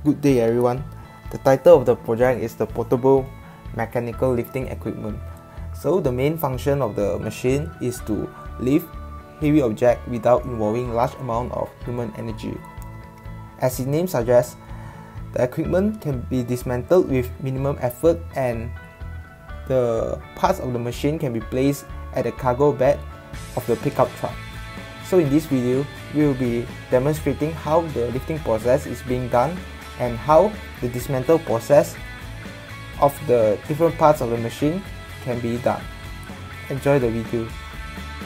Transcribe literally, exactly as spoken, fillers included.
Good day everyone. The title of the project is the portable mechanical lifting equipment. So the main function of the machine is to lift heavy object without involving large amount of human energy. As its name suggests, the equipment can be dismantled with minimum effort, and the parts of the machine can be placed at the cargo bed of the pickup truck. So in this video, we will be demonstrating how the lifting process is being done and how the dismantle process of the different parts of the machine can be done. Enjoy the video.